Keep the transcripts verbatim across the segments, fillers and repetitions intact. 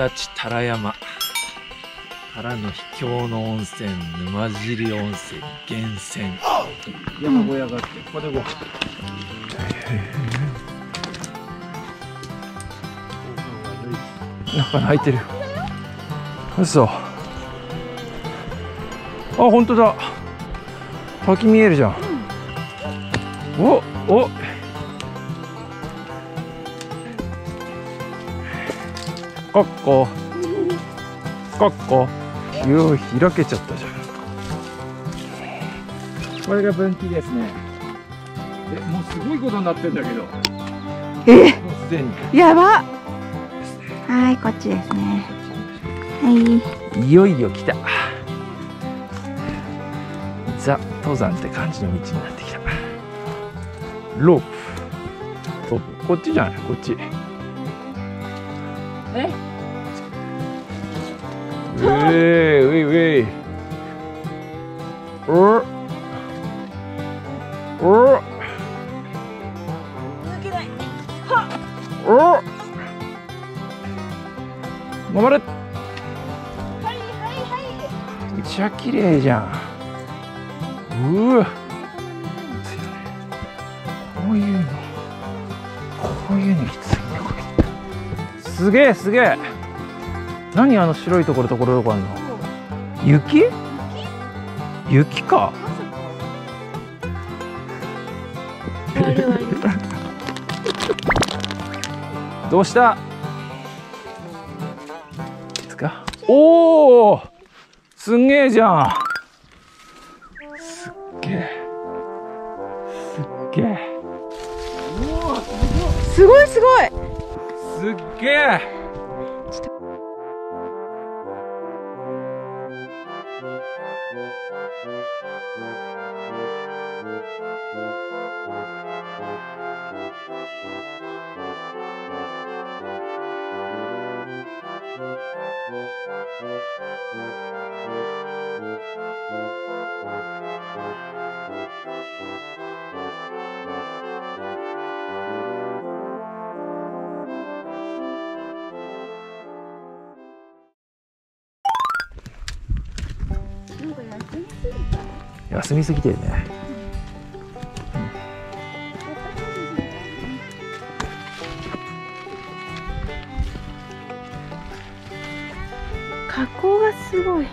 立多良山からの秘境の温泉、沼尻温泉源泉。山小屋があって、ここでご飯。中に入ってる。嘘。あ、本当だ。滝見えるじゃん。お、お。こっこ。こっこ。よー、開けちゃったじゃん。これが分岐ですね。え、もうすごいことになってんだけど。 え、 もうすでに。 やば。はい、こっちですね。はい。 いよいよ来た。ザ登山って感じの道になってきた。ロープ。ロープ。こっちじゃない？こっち。え？うえー、ういうえい。お。お。 抜けない。はっ。 お。頑張れ。 はいはいはい。 めっちゃ綺麗じゃん。うわ。こういうの。こういうのきついね、これ。すげえ、すげえ。何あの白いところところどこあんの。雪。雪か。どうした。おお、すんげえじゃん。すっげえ。すっげえ。 すごいすごい。 すっげえ。休みすぎてるね。 加工がすごい。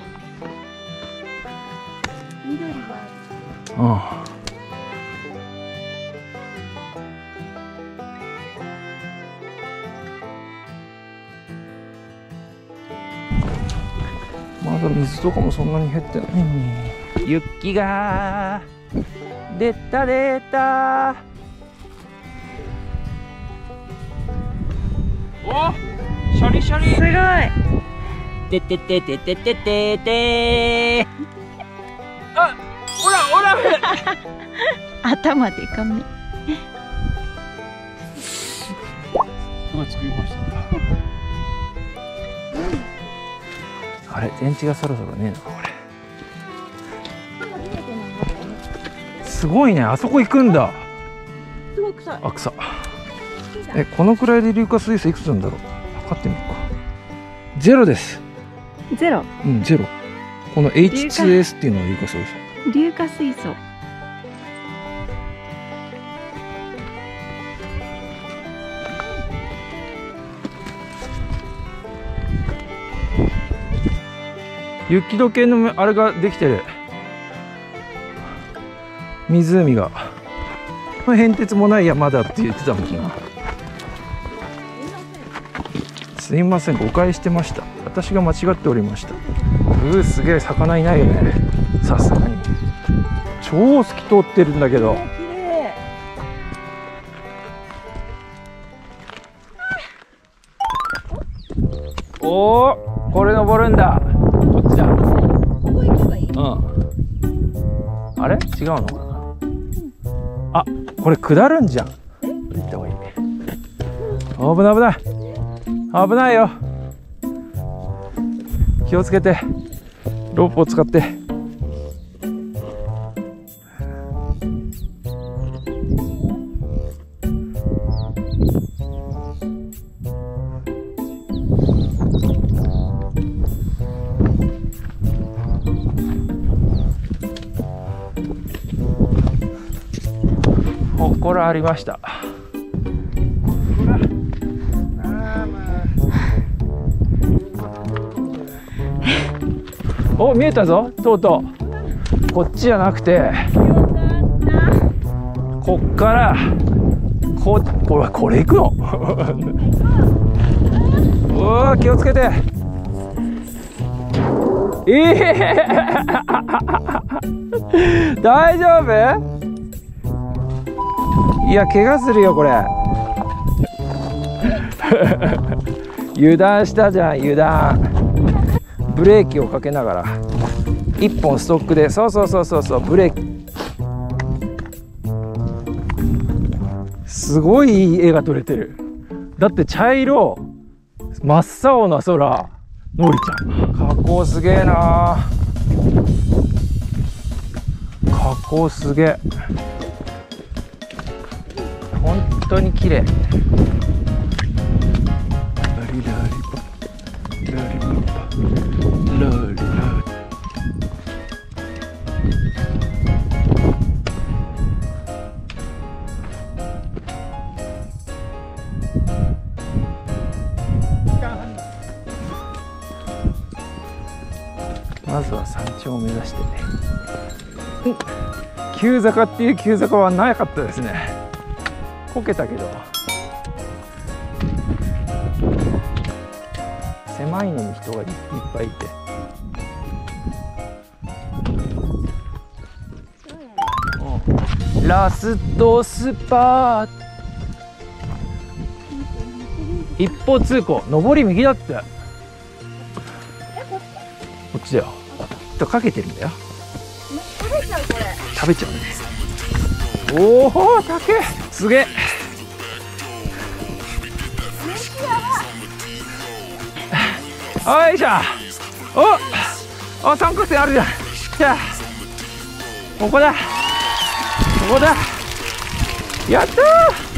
緑がある。 うん。まだ水とかもそんなに減ってないのに。雪が出た出た。お、シャリシャリ。 すごい。 てててててててて。あ、ほらほら。 頭でかめ。 すごい作りました。あれ、電池がそろそろねえのかこれ。すごいね、あそこ行くんだ。 すごい臭い。 あ、草。え、このくらいで硫化水素いくつなんだろう。測ってみようか。ゼロです。 ゼロ。 うん、ゼロ。この エイチツーエス っていうのは硫化水素。 硫化水素。 雪解けのあれができてる。湖が。変哲もない山だって言ってたもんな。すいません、誤解してました。私が間違っておりました。うー、すげえ、魚いないよね。さすがに。超透き通ってるんだけど。おお、これ登るんだ。こっちだ。 ここ行けばいい。 うん。あれ？違うのかな。あ、これ下るんじゃん。行った方がいい。危ない危ない。危ないよ。気をつけて。ロープを使って。 これありました。お、見えたぞ、とうとう。こっちじゃなくて、こっからここれこれ行くのうわ、気をつけて。ええー、大丈夫？いや、怪我するよこれ油断したじゃん、油断。ブレーキをかけながらいっぽんストックで、そうそうそうそうそう、ブレーキ。すごいいい絵が撮れてる。だって茶色真っ青な空、のりちゃん加工すげえな。加工すげえ、本当に綺麗。ラリラリパラリパパラリラリ。まずは山頂を目指してね。急坂っていう急坂はなかったですね。こけたけど、狭いのに人がいっぱいいて、ラストスパー一方通行、上り右だって。こっちだよ。とかけてるんだよ。 食べちゃう、これ。 食べちゃうんです。おお、高え、すげえ。よいしょ。お、お、三角線あるじゃん。じゃあ、ここだ。ここだ。やったー。